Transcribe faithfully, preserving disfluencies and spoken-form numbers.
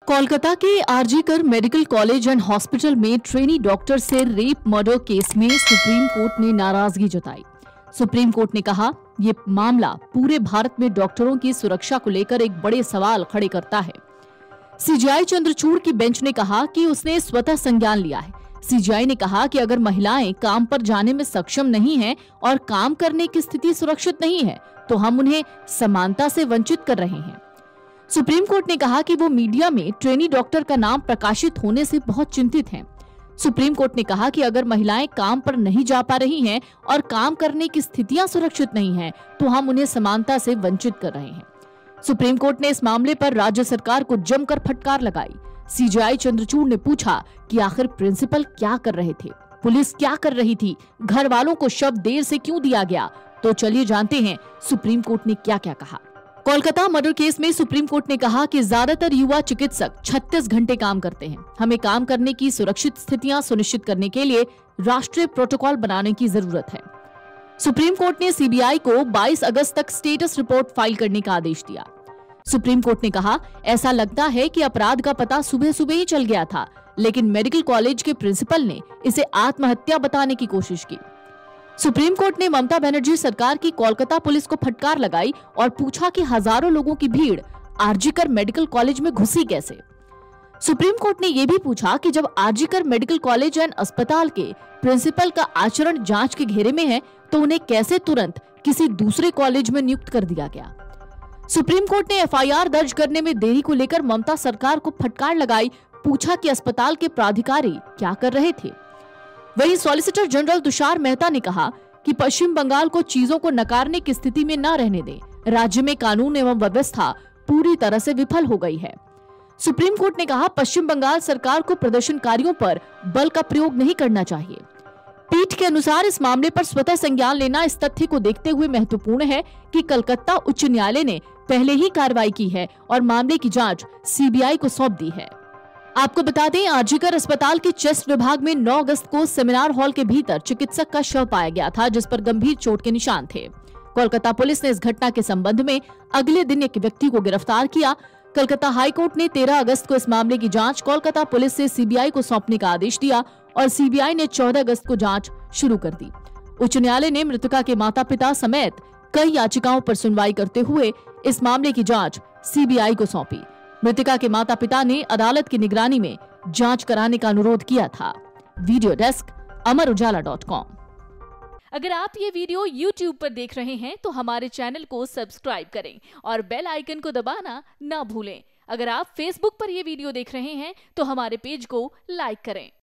कोलकाता के RG Kar medical college and hospital में trainee doctor से रेप मर्डर केस में सुप्रीम कोर्ट ने नाराजगी जताई। सुप्रीम कोर्ट ने कहा, ये मामला पूरे भारत में डॉक्टरों की सुरक्षा को लेकर एक बड़े सवाल खड़े करता है। सीजेआई चंद्रचूड़ की बेंच ने कहा कि उसने स्वतः संज्ञान लिया है। सीजेआई ने कहा कि अगर महिलाएं काम पर जाने में सक्षम नहीं हैं और काम करने की स्थिति सुरक्षित नहीं है, तो हम उन्हें समानता से वंचित कर रहे हैं। सुप्रीम कोर्ट ने कहा कि वो मीडिया में ट्रेनी डॉक्टर का नाम प्रकाशित होने से बहुत चिंतित हैं। सुप्रीम कोर्ट ने कहा कि अगर महिलाएं काम पर नहीं जा पा रही हैं और काम करने की स्थितियां सुरक्षित नहीं हैं, तो हम उन्हें समानता से वंचित कर रहे हैं। सुप्रीम कोर्ट ने इस मामले पर राज्य सरकार को जमकर फटकार लगाई। सीजेआई चंद्रचूड़ ने पूछा कि आखिर प्रिंसिपल क्या कर रहे थे, पुलिस क्या कर रही थी, घर वालों को शव देर से क्यों दिया गया। तो चलिए जानते हैं सुप्रीम कोर्ट ने क्या क्या कहा। कोलकाता मर्डर केस में सुप्रीम कोर्ट ने कहा कि ज्यादातर युवा चिकित्सक छत्तीस घंटे काम करते हैं। हमें काम करने की सुरक्षित स्थितियां सुनिश्चित करने के लिए राष्ट्रीय प्रोटोकॉल बनाने की जरूरत है। सुप्रीम कोर्ट ने सीबीआई को बाईस अगस्त तक स्टेटस रिपोर्ट फाइल करने का आदेश दिया। सुप्रीम कोर्ट ने कहा, ऐसा लगता है कि अपराध का पता सुबह सुबह ही चल गया था, लेकिन मेडिकल कॉलेज के प्रिंसिपल ने इसे आत्महत्या बताने की कोशिश की। सुप्रीम कोर्ट ने ममता बनर्जी सरकार की कोलकाता पुलिस को फटकार लगाई और पूछा कि हजारों लोगों की भीड़ आरजीकर मेडिकल कॉलेज में घुसी कैसे। सुप्रीम कोर्ट ने यह भी पूछा कि जब आरजीकर मेडिकल कॉलेज एंड अस्पताल के प्रिंसिपल का आचरण जांच के घेरे में है, तो उन्हें कैसे तुरंत किसी दूसरे कॉलेज में नियुक्त कर दिया गया। सुप्रीम कोर्ट ने एफआईआर दर्ज करने में देरी को लेकर ममता सरकार को फटकार लगाई, पूछा कि अस्पताल के प्राधिकारी क्या कर रहे थे। वहीं सॉलिसिटर जनरल तुषार मेहता ने कहा कि पश्चिम बंगाल को चीजों को नकारने की स्थिति में न रहने दें। राज्य में कानून एवं व्यवस्था पूरी तरह से विफल हो गई है। सुप्रीम कोर्ट ने कहा, पश्चिम बंगाल सरकार को प्रदर्शनकारियों पर बल का प्रयोग नहीं करना चाहिए। पीठ के अनुसार इस मामले पर स्वतः संज्ञान लेना इस तथ्य को देखते हुए महत्वपूर्ण है कि कलकत्ता उच्च न्यायालय ने पहले ही कार्रवाई की है और मामले की जांच सीबीआई को सौंप दी है। आपको बता दें, आरजीकर अस्पताल के चेस्ट विभाग में नौ अगस्त को सेमिनार हॉल के भीतर चिकित्सक का शव पाया गया था, जिस पर गंभीर चोट के निशान थे। कोलकाता पुलिस ने इस घटना के संबंध में अगले दिन एक व्यक्ति को गिरफ्तार किया। कलकत्ता हाईकोर्ट ने तेरह अगस्त को इस मामले की जांच कोलकाता पुलिस से सीबीआई को सौंपने का आदेश दिया और सीबीआई ने चौदह अगस्त को जांच शुरू कर दी। उच्च न्यायालय ने मृतका के माता पिता समेत कई याचिकाओं पर सुनवाई करते हुए इस मामले की जांच सीबीआई को सौंपी। मृतका के माता पिता ने अदालत की निगरानी में जांच कराने का अनुरोध किया था। Video desk Amar Ujala dot com. अगर आप ये वीडियो यूट्यूब पर देख रहे हैं तो हमारे चैनल को सब्सक्राइब करें और बेल आइकन को दबाना ना भूलें। अगर आप फेसबुक पर यह वीडियो देख रहे हैं तो हमारे पेज को लाइक करें।